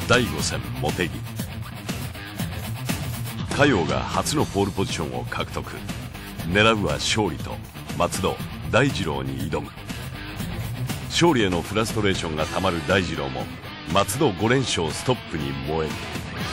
第5戦茂木。嘉陽が初のポールポジションを獲得。狙うは勝利と松戸大二郎に挑む。勝利へのフラストレーションがたまる大二郎も松戸5連勝ストップに燃える。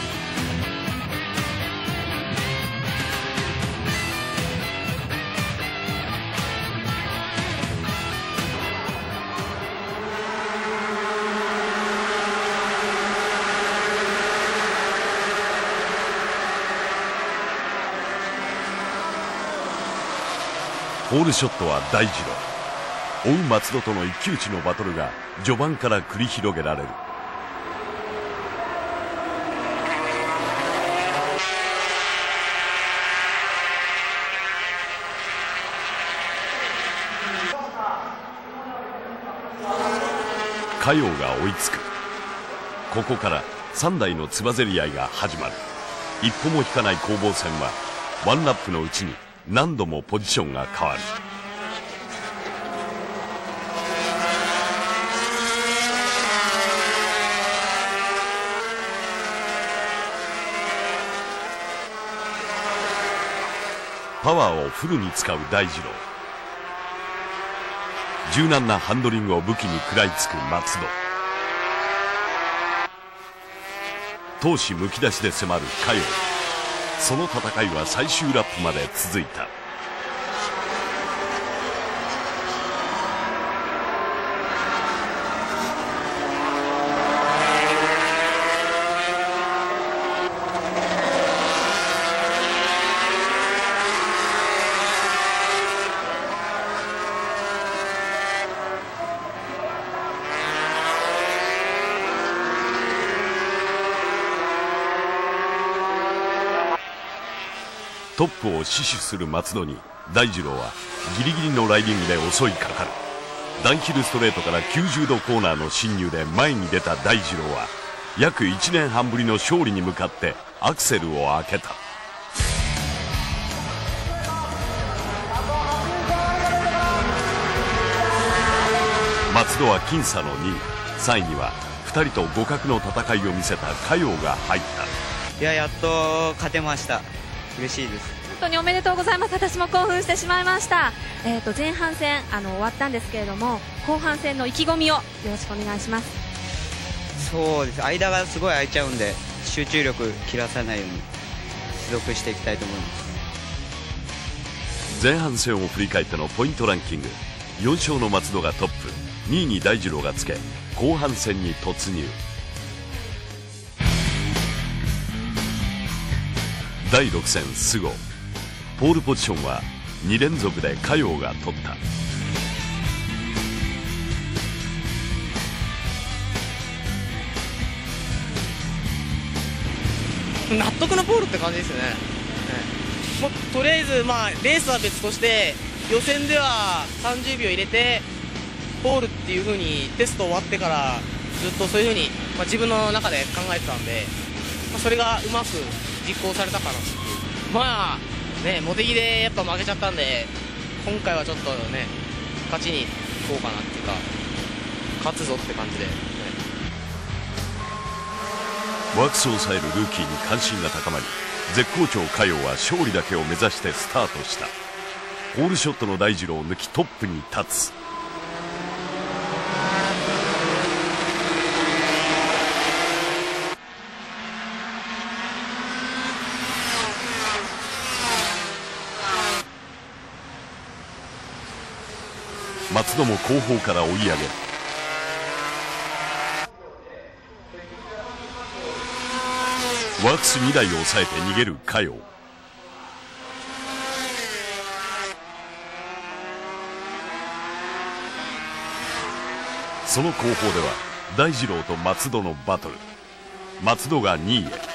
ホールショットは大二郎。追う松戸との一騎打ちのバトルが序盤から繰り広げられる。嘉陽が追いつく。ここから3台のつばぜり合いが始まる。一歩も引かない攻防戦はワンラップのうちに何度もポジションが変わる。パワーをフルに使う大二郎。柔軟なハンドリングを武器に食らいつく松戸。闘志むき出しで迫る嘉陽。その戦いは最終ラップまで続いた。トップを死守する松戸に大二郎はギリギリのライディングで襲いかかる。ダウンヒルストレートから90度コーナーの進入で前に出た大二郎は約1年半ぶりの勝利に向かってアクセルを開けた。松戸は僅差の2位、3位には2人と互角の戦いを見せた嘉陽が入った。 やっと勝てました。嬉しいです。 本当におめでとうございます。私も興奮してしまいました。前半戦終わったんですけれども、後半戦の意気込みをよろしくお願いします。 そうです。間がすごい空いちゃうんで、集中力切らさないように持続していきたいと思います。 前半戦を振り返ってのポイントランキング、4勝の松戸がトップ、2位に大二郎がつけ、後半戦に突入。第6戦菅生。ポールポジションは2連続で嘉陽が取った。 納得のポールって感じですよね。もうとりあえず、レースは別として予選では30秒入れてポールっていう風にテスト終わってからずっとそういう風に、自分の中で考えてたんで、それがうまく実行されたかなっていう。茂木でやっぱ負けちゃったんで、今回はちょっとね勝ちにいこうかなっていうか、勝つぞって感じで、 ワークスを抑えるルーキーに関心が高まり、絶好調嘉陽は勝利だけを目指してスタートした。ホールショットの大二郎を抜きトップに立つ。松戸も後方から追い上げる。ワークス2台を抑えて逃げる嘉陽。その後方では大二郎と松戸のバトル。松戸が2位へ。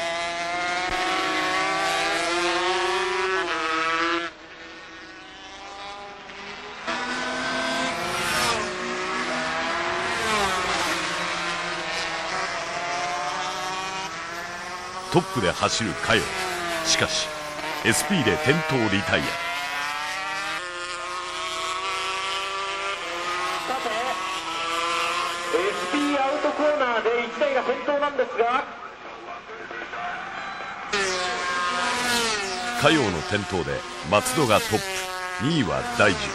トップで走る嘉陽。しかし SP で転倒リタイア。 SP アウトコーナーで1台が先頭なんですが、 嘉陽の転倒で松戸がトップ、2位は大二郎。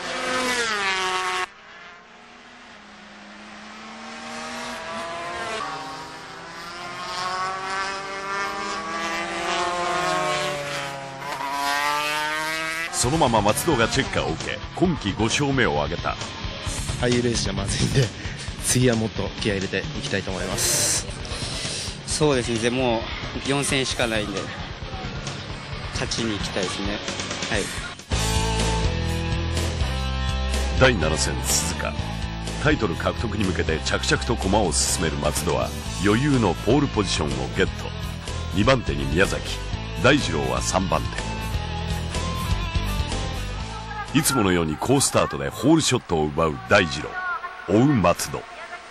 そのまま松戸がチェッカーを受け、今季5勝目を挙げた。 ああいうレースじゃまずいんで、次はもっと気合い入れていきたいと思います。 そうですね、もう4戦しかないんで勝ちに行きたいですね。はい。 第7戦鈴鹿、タイトル獲得に向けて着々と駒を進める松戸は余裕のポールポジションをゲット。2番手に宮崎、大二郎は3番手。いつものように好スタートでホールショットを奪う大二郎、追う松戸。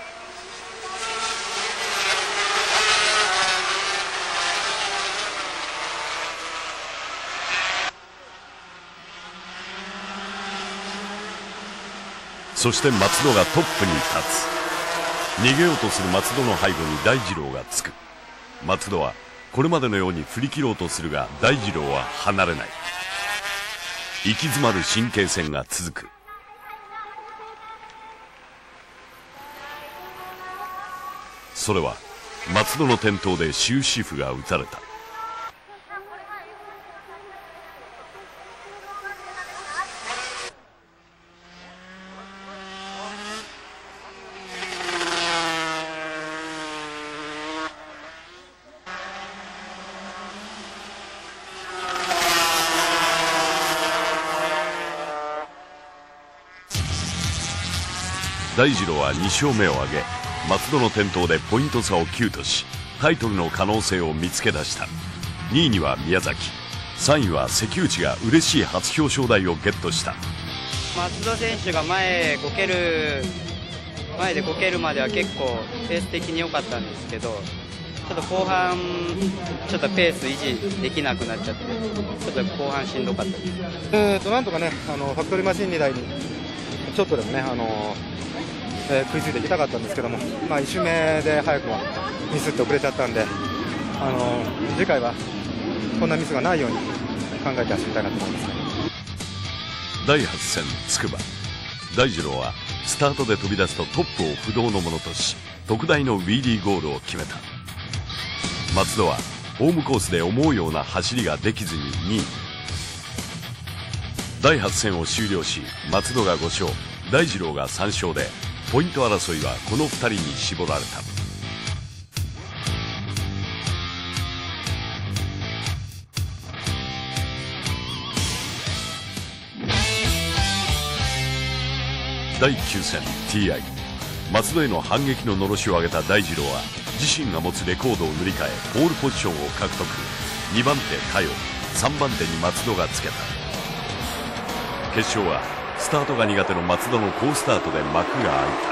そして松戸がトップに立つ。逃げようとする松戸の背後に大二郎がつく。松戸はこれまでのように振り切ろうとするが、大二郎は離れない。息詰まる神経戦が続く。それは松戸の転倒で終止符が打たれた。大二郎は2勝目を挙げ、松戸の転倒でポイント差を9とし、タイトルの可能性を見つけ出した。2位には宮崎、3位は関内が嬉しい初表彰台をゲットした。 松戸選手が前でこけるまでは結構ペース的に良かったんですけど、ちょっと後半ちょっとペース維持できなくなっちゃって、ちょっと後半しんどかったです。 なんとかね、ファクトリーマシン2台にちょっとでもね、食いついていきたかったんですけども、1周目で早くもミスって遅れちゃったんで、次回はこんなミスがないように考えて走りたいなと思いますね。 第8戦筑波、大二郎はスタートで飛び出すとトップを不動のものとし、特大のウィーリーゴールを決めた。松戸はホームコースで思うような走りができずに2位。第8戦を終了し、松戸が5勝、大二郎が3勝で、ポイント争いはこの2人に絞られた。第9戦 TI、 松戸への反撃ののろしを上げた大二郎は自身が持つレコードを塗り替え、ポールポジションを獲得。2番手嘉陽、3番手に松戸がつけた。決勝はスタートが苦手の松戸の好スタートで幕が開いた。